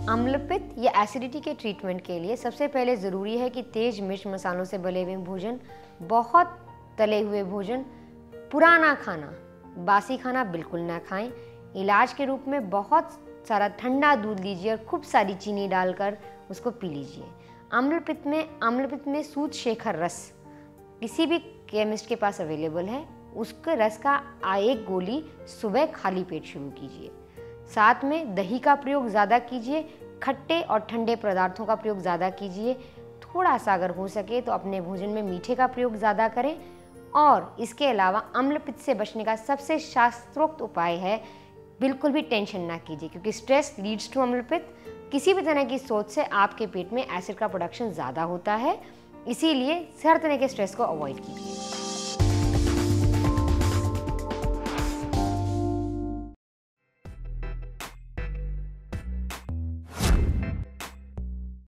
अम्लपित्त या एसिडिटी के ट्रीटमेंट के लिए सबसे पहले ज़रूरी है कि तेज़ मिर्च मसालों से बने हुए भोजन, बहुत तले हुए भोजन, पुराना खाना, बासी खाना बिल्कुल ना खाएं। इलाज के रूप में बहुत सारा ठंडा दूध लीजिए और खूब सारी चीनी डालकर उसको पी लीजिए। अम्लपित्त में सूत शेखर रस किसी भी केमिस्ट के पास अवेलेबल है, उसके रस का एक गोली सुबह खाली पेट शुरू कीजिए। साथ में दही का प्रयोग ज़्यादा कीजिए, खट्टे और ठंडे पदार्थों का प्रयोग ज़्यादा कीजिए। थोड़ा सा अगर हो सके तो अपने भोजन में मीठे का प्रयोग ज़्यादा करें। और इसके अलावा अम्लपित्त से बचने का सबसे शास्त्रोक्त उपाय है, बिल्कुल भी टेंशन ना कीजिए, क्योंकि स्ट्रेस लीड्स टू अम्लपित्त। किसी भी तरह की सोच से आपके पेट में एसिड का प्रोडक्शन ज़्यादा होता है, इसीलिए हर तरह के स्ट्रेस को अवॉइड कीजिए।